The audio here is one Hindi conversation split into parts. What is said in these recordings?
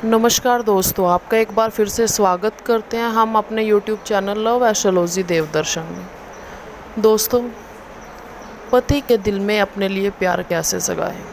नमस्कार दोस्तों, आपका एक बार फिर से स्वागत करते हैं हम अपने YouTube चैनल लव एस्ट्रोलॉजी देवदर्शन में। दोस्तों, पति के दिल में अपने लिए प्यार कैसे जगाएं,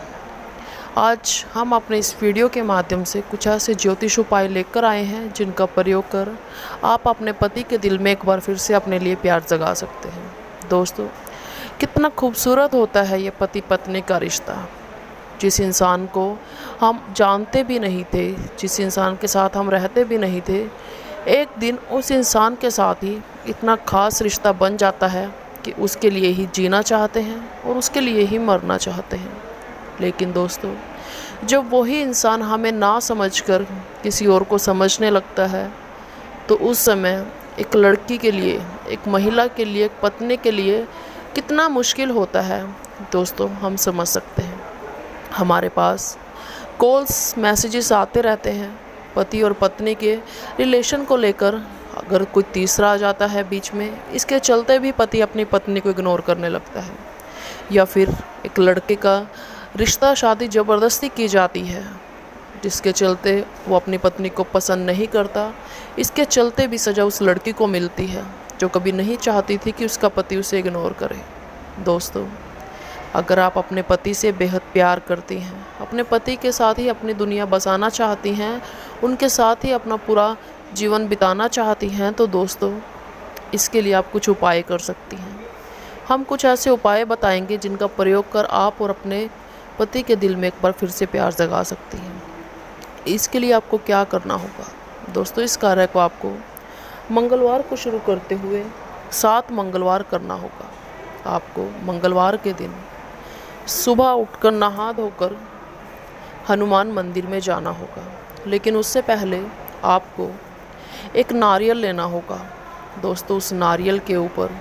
आज हम अपने इस वीडियो के माध्यम से कुछ ऐसे ज्योतिष उपाय लेकर आए हैं जिनका प्रयोग कर आप अपने पति के दिल में एक बार फिर से अपने लिए प्यार जगा सकते हैं। दोस्तों, कितना खूबसूरत होता है ये पति पत्नी का रिश्ता। जिस इंसान को हम जानते भी नहीं थे, जिस इंसान के साथ हम रहते भी नहीं थे, एक दिन उस इंसान के साथ ही इतना ख़ास रिश्ता बन जाता है कि उसके लिए ही जीना चाहते हैं और उसके लिए ही मरना चाहते हैं। लेकिन दोस्तों, जब वही इंसान हमें ना समझकर किसी और को समझने लगता है, तो उस समय एक लड़की के लिए, एक महिला के लिए, एक पत्नी के लिए कितना मुश्किल होता है दोस्तों, हम समझ सकते हैं। हमारे पास कॉल्स, मैसेजेस आते रहते हैं पति और पत्नी के रिलेशन को लेकर। अगर कोई तीसरा आ जाता है बीच में, इसके चलते भी पति अपनी पत्नी को इग्नोर करने लगता है, या फिर एक लड़के का रिश्ता, शादी ज़बरदस्ती की जाती है जिसके चलते वो अपनी पत्नी को पसंद नहीं करता। इसके चलते भी सज़ा उस लड़की को मिलती है जो कभी नहीं चाहती थी कि उसका पति उसे इग्नोर करे। दोस्तों, अगर आप अपने पति से बेहद प्यार करती हैं, अपने पति के साथ ही अपनी दुनिया बसाना चाहती हैं, उनके साथ ही अपना पूरा जीवन बिताना चाहती हैं, तो दोस्तों इसके लिए आप कुछ उपाय कर सकती हैं। हम कुछ ऐसे उपाय बताएंगे जिनका प्रयोग कर आप और अपने पति के दिल में एक बार फिर से प्यार जगा सकती हैं। इसके लिए आपको क्या करना होगा दोस्तों, इस कार्य को आपको मंगलवार को शुरू करते हुए 7 मंगलवार करना होगा। आपको मंगलवार के दिन सुबह उठकर नहा धोकर हनुमान मंदिर में जाना होगा, लेकिन उससे पहले आपको एक नारियल लेना होगा। दोस्तों, उस नारियल के ऊपर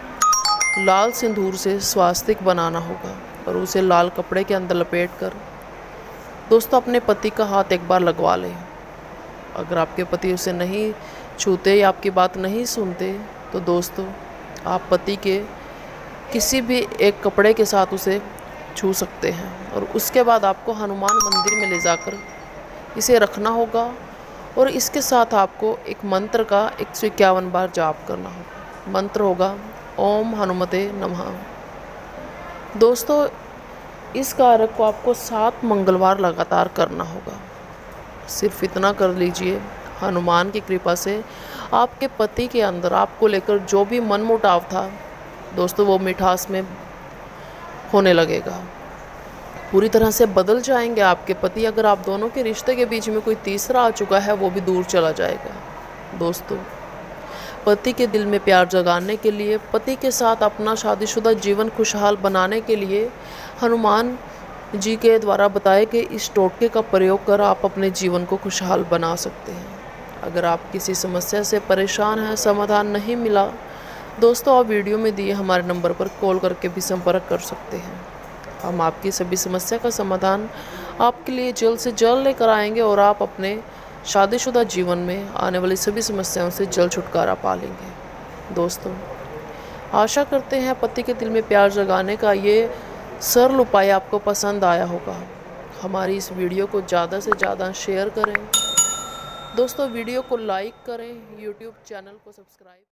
लाल सिंदूर से स्वास्तिक बनाना होगा और उसे लाल कपड़े के अंदर लपेटकर दोस्तों अपने पति का हाथ एक बार लगवा लें। अगर आपके पति उसे नहीं छूते या आपकी बात नहीं सुनते, तो दोस्तों आप पति के किसी भी एक कपड़े के साथ उसे छू सकते हैं और उसके बाद आपको हनुमान मंदिर में ले जाकर इसे रखना होगा और इसके साथ आपको एक मंत्र का 151 बार जाप करना होगा। मंत्र होगा ओम हनुमते नमः। दोस्तों, इस कार्य को आपको 7 मंगलवार लगातार करना होगा। सिर्फ इतना कर लीजिए, हनुमान की कृपा से आपके पति के अंदर आपको लेकर जो भी मनमुटाव था दोस्तों, वो मिठास में होने लगेगा, पूरी तरह से बदल जाएंगे आपके पति। अगर आप दोनों के रिश्ते के बीच में कोई तीसरा आ चुका है, वो भी दूर चला जाएगा। दोस्तों, पति के दिल में प्यार जगाने के लिए, पति के साथ अपना शादीशुदा जीवन खुशहाल बनाने के लिए हनुमान जी के द्वारा बताए गए इस टोटके का प्रयोग कर आप अपने जीवन को खुशहाल बना सकते हैं। अगर आप किसी समस्या से परेशान हैं, समाधान नहीं मिला, दोस्तों आप वीडियो में दिए हमारे नंबर पर कॉल करके भी संपर्क कर सकते हैं। हम आपकी सभी समस्या का समाधान आपके लिए जल्द से जल्द लेकर आएंगे और आप अपने शादीशुदा जीवन में आने वाली सभी समस्याओं से जल्द छुटकारा पा लेंगे। दोस्तों, आशा करते हैं पति के दिल में प्यार जगाने का ये सरल उपाय आपको पसंद आया होगा। हमारी इस वीडियो को ज़्यादा से ज़्यादा शेयर करें। दोस्तों, वीडियो को लाइक करें, यूट्यूब चैनल को सब्सक्राइब